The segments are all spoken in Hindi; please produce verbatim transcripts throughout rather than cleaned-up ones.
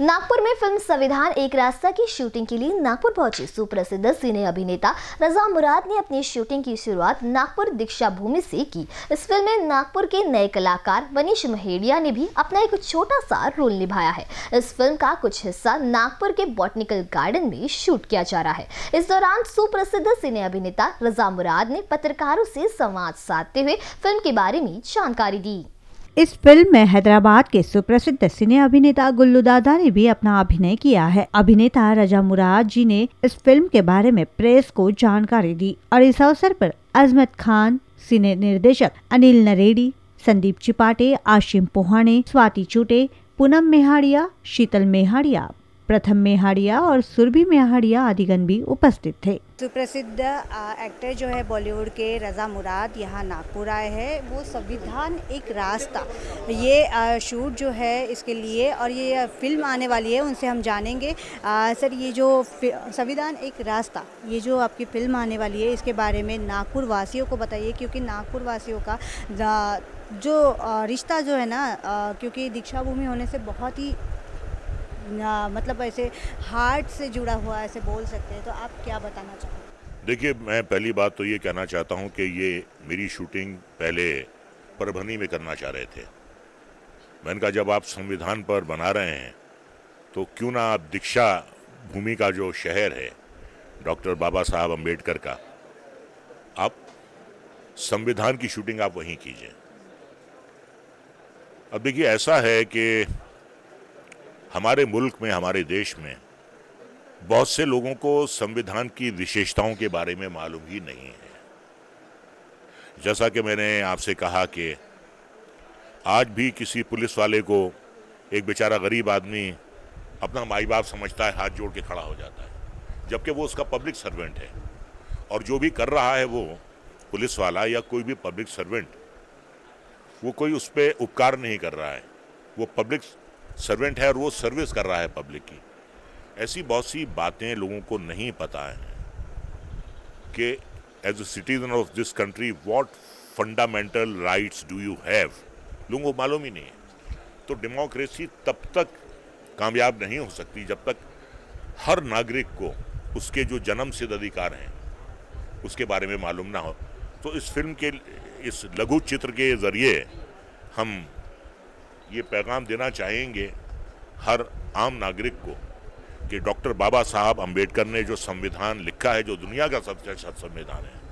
नागपुर में फिल्म संविधान एक रास्ता की शूटिंग के लिए नागपुर पहुंचे सुप्रसिद्ध सिने अभिनेता रजा मुराद ने अपनी शूटिंग की शुरुआत नागपुर दीक्षा भूमि से की। इस फिल्म में नागपुर के नए कलाकार वनीश महेड़िया ने भी अपना एक छोटा सा रोल निभाया है। इस फिल्म का कुछ हिस्सा नागपुर के बॉटनिकल गार्डन में शूट किया जा रहा है। इस दौरान सुप्रसिद्ध सिने अभिनेता रजा मुराद ने पत्रकारों से संवाद साधते हुए फिल्म के बारे में जानकारी दी। इस फिल्म में हैदराबाद के सुप्रसिद्ध सिने अभिनेता गुल्लू दादा ने भी अपना अभिनय किया है। अभिनेता रजा मुराद जी ने इस फिल्म के बारे में प्रेस को जानकारी दी और इस अवसर पर अजमत खान, सिने निर्देशक अनिल नरेडी, संदीप चिपाटे, आशिम पोहाणे, स्वाति चूटे, पूनम मेहाड़िया, शीतल मेहाड़िया, प्रथम मेहाड़िया और सुरभि मेहाड़िया आदिगण भी उपस्थित थे। सुप्रसिद्ध एक्टर जो है बॉलीवुड के रजा मुराद यहाँ नागपुर आए हैं। वो संविधान एक रास्ता ये शूट जो है इसके लिए और ये फिल्म आने वाली है, उनसे हम जानेंगे। आ, सर ये जो संविधान एक रास्ता ये जो आपकी फिल्म आने वाली है इसके बारे में नागपुर वासियों को बताइए, क्योंकि नागपुर वासियों का जो रिश्ता जो है ना, क्योंकि दीक्षा भूमि होने से बहुत ही ना, मतलब ऐसे हार्ट से जुड़ा हुआ ऐसे बोल सकते हैं, तो आप क्या बताना चाहोगे? देखिए, मैं पहली बात तो ये कहना चाहता हूँ कि ये मेरी शूटिंग पहले परभनी में करना चाह रहे थे। मैंने कहा जब आप संविधान पर बना रहे हैं तो क्यों ना आप दीक्षा भूमि का जो शहर है डॉक्टर बाबा साहब अम्बेडकर का, आप संविधान की शूटिंग आप वहीं कीजिए। अब देखिए, ऐसा है कि हमारे मुल्क में, हमारे देश में बहुत से लोगों को संविधान की विशेषताओं के बारे में मालूम ही नहीं है। जैसा कि मैंने आपसे कहा कि आज भी किसी पुलिस वाले को एक बेचारा गरीब आदमी अपना माई बाप समझता है, हाथ जोड़ के खड़ा हो जाता है, जबकि वो उसका पब्लिक सर्वेंट है। और जो भी कर रहा है वो पुलिस वाला या कोई भी पब्लिक सर्वेंट, वो कोई उस पर उपकार नहीं कर रहा है, वो पब्लिक सर्वेंट है और वो सर्विस कर रहा है पब्लिक की। ऐसी बहुत सी बातें लोगों को नहीं पता है कि as a citizen of this country what fundamental rights do you have, लोगों को मालूम ही नहीं है। तो डेमोक्रेसी तब तक कामयाब नहीं हो सकती जब तक हर नागरिक को उसके जो जन्मसिद्ध अधिकार हैं उसके बारे में मालूम ना हो। तो इस फिल्म के, इस लघु चित्र के जरिए हम ये पैगाम देना चाहेंगे हर आम नागरिक को कि डॉक्टर बाबा साहब अम्बेडकर ने जो संविधान लिखा है, जो दुनिया का सबसे अच्छा संविधान है,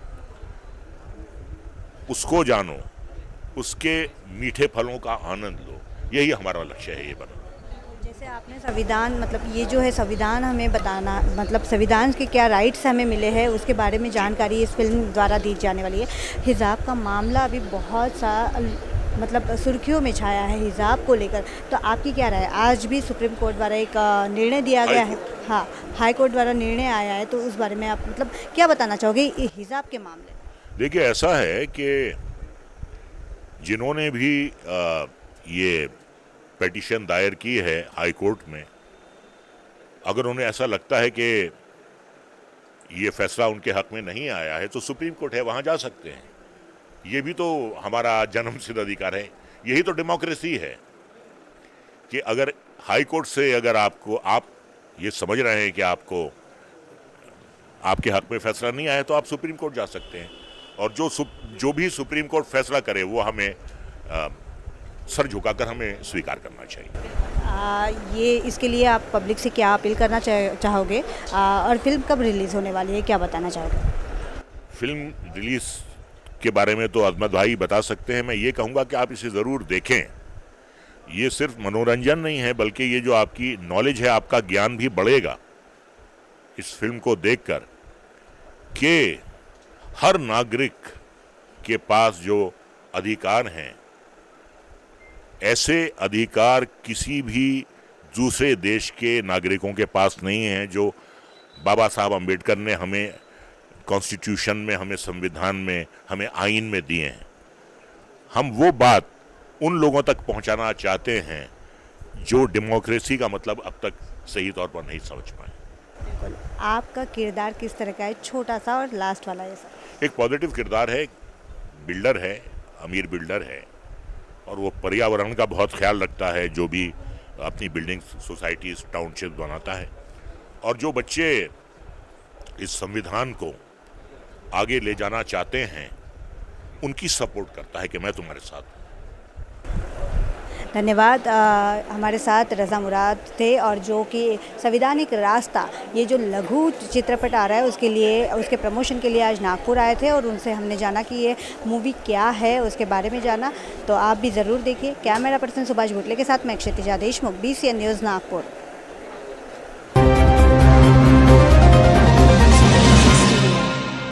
उसको जानो, उसके मीठे फलों का आनंद लो। यही हमारा लक्ष्य है। ये बना जैसे आपने संविधान, मतलब ये जो है संविधान हमें बताना, मतलब संविधान के क्या राइट्स हमें मिले हैं उसके बारे में जानकारी इस फिल्म द्वारा दी जाने वाली है। हिजाब का मामला अभी बहुत सा मतलब सुर्खियों में छाया है हिजाब को लेकर, तो आपकी क्या राय है? आज भी सुप्रीम कोर्ट द्वारा एक निर्णय दिया गया है, हाँ हाई कोर्ट द्वारा निर्णय आया है, तो उस बारे में आप मतलब क्या बताना चाहोगे हिजाब के मामले? देखिए, ऐसा है कि जिन्होंने भी आ, ये पिटीशन दायर की है हाई कोर्ट में, अगर उन्हें ऐसा लगता है कि ये फैसला उनके हक में नहीं आया है तो सुप्रीम कोर्ट है, वहाँ जा सकते हैं। ये भी तो हमारा जन्मसिद्ध अधिकार है। यही तो डेमोक्रेसी है कि अगर हाई कोर्ट से अगर आपको, आप ये समझ रहे हैं कि आपको आपके हक में फैसला नहीं आया तो आप सुप्रीम कोर्ट जा सकते हैं, और जो जो भी सुप्रीम कोर्ट फैसला करे वो हमें आ, सर झुकाकर हमें स्वीकार करना चाहिए। आ, ये इसके लिए आप पब्लिक से क्या अपील करना चाह, चाहोगे आ, और फिल्म कब रिलीज़ होने वाली है, क्या बताना चाहोगे? फिल्म रिलीज़ के बारे में तो अजमत भाई बता सकते हैं। मैं ये कहूँगा कि आप इसे ज़रूर देखें। ये सिर्फ मनोरंजन नहीं है, बल्कि ये जो आपकी नॉलेज है, आपका ज्ञान भी बढ़ेगा इस फिल्म को देखकर, कि हर नागरिक के पास जो अधिकार हैं, ऐसे अधिकार किसी भी दूसरे देश के नागरिकों के पास नहीं हैं जो बाबा साहब अम्बेडकर ने हमें कॉन्स्टिट्यूशन में, हमें संविधान में, हमें आइन में दिए हैं। हम वो बात उन लोगों तक पहुंचाना चाहते हैं जो डेमोक्रेसी का मतलब अब तक सही तौर पर नहीं समझ पाए। बिल्कुल। आपका किरदार किस तरह का है? छोटा सा और लास्ट वाला। ऐसा एक पॉजिटिव किरदार है, बिल्डर है, अमीर बिल्डर है, और वो पर्यावरण का बहुत ख्याल रखता है। जो भी अपनी बिल्डिंग, सोसाइटीज, टाउनशिप बनाता है, और जो बच्चे इस संविधान को आगे ले जाना चाहते हैं उनकी सपोर्ट करता है कि मैं तुम्हारे साथ हूं। धन्यवाद। आ, हमारे साथ रज़ा मुराद थे, और जो कि संविधानिक रास्ता ये जो लघु चित्रपट आ रहा है उसके लिए, उसके प्रमोशन के लिए आज नागपुर आए थे, और उनसे हमने जाना कि ये मूवी क्या है, उसके बारे में जाना। तो आप भी ज़रूर देखिए। कैमरा पर्सन सुभाष भुटले के साथ मैं Kshitija Deshmukh, B C N news Nagpur.